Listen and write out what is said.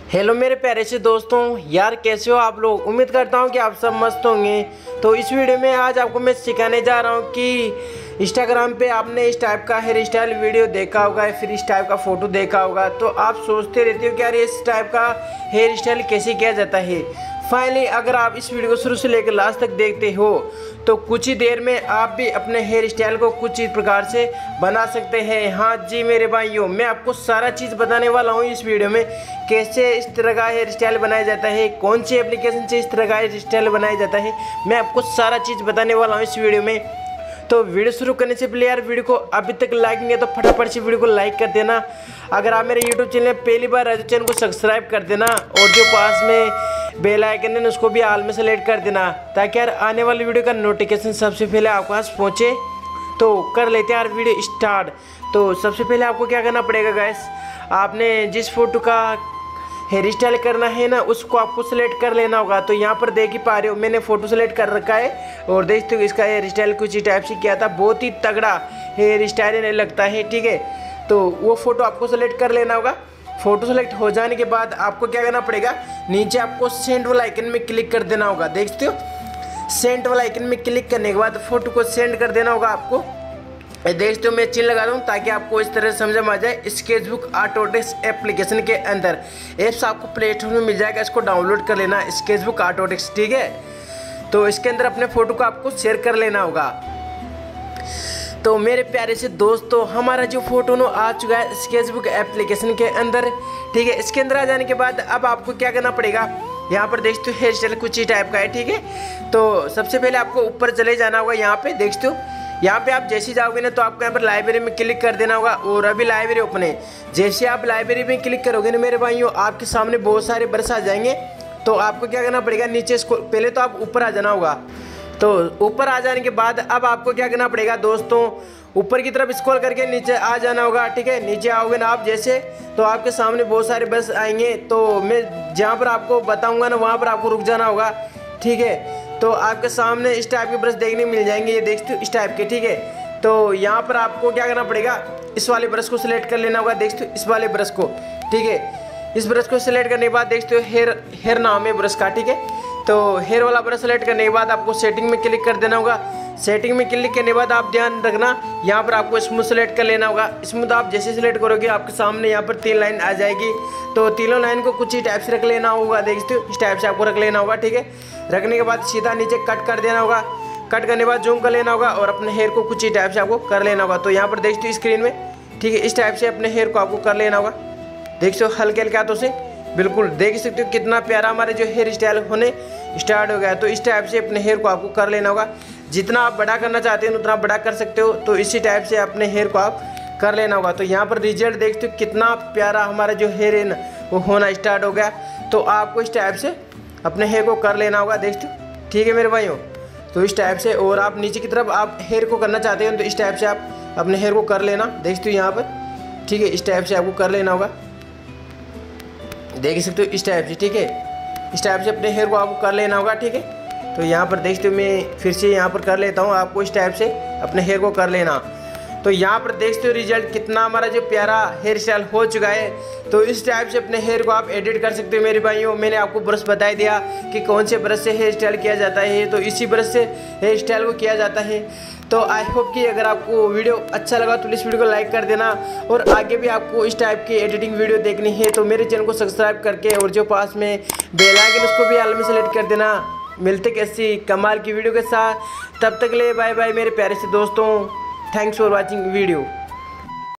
Hello मेरे प्यारे से दोस्तों, यार कैसे हो आप लोग। उम्मीद करता हूँ कि आप सब मस्त होंगे। तो इस वीडियो में आज आपको मैं सिखाने जा रहा हूँ कि इंस्टाग्राम पे आपने इस टाइप का हेयर स्टाइल वीडियो देखा होगा या फिर इस टाइप का फ़ोटो देखा होगा। तो आप सोचते रहते हो कि यार इस टाइप का हेयर स्टाइल कैसे किया जाता है। फाइनली अगर आप इस वीडियो को शुरू से लेकर लास्ट तक देखते हो तो कुछ ही देर में आप भी अपने हेयर स्टाइल को कुछ इस प्रकार से बना सकते हैं। हाँ जी मेरे भाइयों, मैं आपको सारा चीज़ बताने वाला हूँ इस वीडियो में। कैसे इस तरह का हेयर स्टाइल बनाया जाता है, कौन सी एप्लीकेशन से इस तरह का हेयर स्टाइल बनाया जाता है, मैं आपको सारा चीज़ बताने वाला हूँ इस वीडियो में। तो वीडियो शुरू करने से पहले यार वीडियो को अभी तक लाइक नहीं है तो फटाफट से वीडियो को लाइक कर देना। अगर आप मेरे यूट्यूब चैनल पहली बार आए तो चैनल को सब्सक्राइब कर देना और जो पास में बेल आइकन है उसको भी ऑल में सेलेक्ट कर देना, ताकि यार आने वाली वीडियो का नोटिफिकेशन सबसे पहले आपके पास पहुँचे। तो कर लेते हैं यार वीडियो स्टार्ट। तो सबसे पहले आपको क्या करना पड़ेगा गाइस, आपने जिस फोटो का हेयर स्टाइल करना है ना उसको आपको सेलेक्ट कर लेना होगा। तो यहाँ पर देख ही पा रहे हो मैंने फ़ोटो सेलेक्ट कर रखा है और देखते हो इसका हेयर स्टाइल कुछ ही टाइप से किया था, बहुत ही तगड़ा हेयर स्टाइल लगता है। ठीक है, तो वो फ़ोटो आपको सेलेक्ट कर लेना होगा। फ़ोटो सेलेक्ट हो जाने के बाद आपको क्या करना पड़ेगा, नीचे आपको सेंड वाला आइकन में क्लिक कर देना होगा। देखते हो सेंड वाला आइकन में क्लिक करने के बाद फ़ोटो को सेंड कर देना होगा आपको। देखते हो मैं चिन्ह लगा दूँ ताकि आपको इस तरह से समझ में आ जाए। स्केचबुक ऑटोडेस्क एप्लीकेशन के अंदर एप्स आपको प्ले स्टोर में मिल जाएगा, इसको डाउनलोड कर लेना स्केचबुक ऑटोडेस्क। ठीक है, तो इसके अंदर अपने फ़ोटो को आपको शेयर कर लेना होगा। तो मेरे प्यारे से दोस्तों हमारा जो फोटो नो आ चुका है स्केचबुक एप्लीकेशन के अंदर। ठीक है, इसके अंदर आ जाने के बाद अब आपको क्या करना पड़ेगा, यहाँ पर देखते हो हेयर स्टाइल कुछ ही टाइप का है। ठीक है, तो सबसे पहले आपको ऊपर चले जाना होगा। यहाँ पे देखते हो यहाँ पे आप जैसे जाओगे ना तो आपको यहाँ पर लाइब्रेरी में क्लिक कर देना होगा और अभी लाइब्रेरी ओपन है। जैसे आप लाइब्रेरी में क्लिक करोगे ना मेरे भाइयों, आपके सामने बहुत सारे ब्रश आ जाएंगे। तो आपको क्या करना पड़ेगा, नीचे इसको पहले तो आप ऊपर आ जाना होगा। तो ऊपर आ जाने के बाद अब आपको क्या करना पड़ेगा दोस्तों, ऊपर की तरफ स्क्रॉल करके नीचे आ जाना होगा। ठीक है, नीचे आओगे ना आप जैसे तो आपके सामने बहुत सारे ब्रश आएंगे। तो मैं जहाँ पर आपको बताऊँगा ना वहाँ पर आपको रुक जाना होगा। ठीक है, तो आपके सामने इस टाइप के ब्रश देखने मिल जाएंगे, ये देखते हो इस टाइप के। ठीक है, तो यहाँ पर आपको क्या करना पड़ेगा, इस वाले ब्रश को सिलेक्ट कर लेना होगा। देखते हो इस वाले ब्रश को। ठीक है, इस ब्रश को सिलेक्ट करने के बाद देखते हो हेयर नाम है ब्रश का। ठीक है, तो हेयर वाला ब्रश सेलेक्ट करने के बाद आपको सेटिंग में क्लिक कर देना होगा। सेटिंग में क्लिक करने के बाद आप ध्यान रखना यहाँ पर आपको स्मूथ सेलेक्ट कर लेना होगा। स्मूथ आप जैसे सेलेक्ट करोगे आपके सामने यहाँ पर 3 लाइन आ जाएगी। तो तीनों लाइन को कुछ ही टाइप से रख लेना होगा। देखते हो इस टाइप से आपको रख लेना होगा। ठीक है, रखने के बाद सीधा नीचे कट कर देना होगा। कट करने के बाद जूम कर लेना होगा और अपने हेयर को कुछ ही टाइप से आपको कर लेना होगा। तो यहाँ पर देखते हो स्क्रीन में, ठीक है, इस टाइप से अपने हेयर को आपको कर लेना होगा। देख सकते हो हल्के हल्के हाथों से, बिल्कुल देख सकते हो कितना प्यारा हमारे जो हेयर स्टाइल होने स्टार्ट हो गया है। तो इस टाइप से अपने हेयर को आपको कर लेना होगा। जितना आप बड़ा करना चाहते हैं उतना बड़ा कर सकते हो। तो इसी टाइप से अपने हेयर को आप कर लेना होगा। तो यहाँ पर रिजल्ट देखते हो कितना प्यारा हमारा जो हेयर है ना वो होना स्टार्ट हो गया। तो आपको इस टाइप से अपने हेयर को कर लेना होगा। देखते हो, ठीक है मेरे भाइयों, तो इस टाइप से। और आप नीचे की तरफ आप हेयर को करना चाहते हो तो इस टाइप से आप अपने हेयर को कर लेना। देखते हो यहाँ पर, ठीक है, इस टाइप से आपको कर लेना होगा। देख सकते हो इस टाइप से। ठीक है, इस टाइप से अपने हेयर को आपको कर लेना होगा। ठीक है, तो यहाँ पर देखते हो मैं फिर से यहाँ पर कर लेता हूँ, आपको इस टाइप से अपने हेयर को कर लेना। तो यहाँ पर देखते हो रिजल्ट कितना हमारा जो प्यारा हेयर स्टाइल हो चुका है। तो इस टाइप से अपने हेयर को आप एडिट कर सकते हो मेरे भाइयों। मैंने आपको ब्रश बता दिया कि कौन से ब्रश से हेयर स्टाइल किया जाता है, तो इसी ब्रश से हेयर स्टाइल को किया जाता है। तो आई होप कि अगर आपको वीडियो अच्छा लगा तो इस वीडियो को लाइक कर देना और आगे भी आपको इस टाइप की एडिटिंग वीडियो देखनी है तो मेरे चैनल को सब्सक्राइब करके और जो पास में बेल आइकन उसको भी ऑल में सेलेक्ट कर देना। मिलते कैसी कमाल की वीडियो के साथ, तब तक ले बाय बाय मेरे प्यारे से दोस्तों। Thanks for watching video.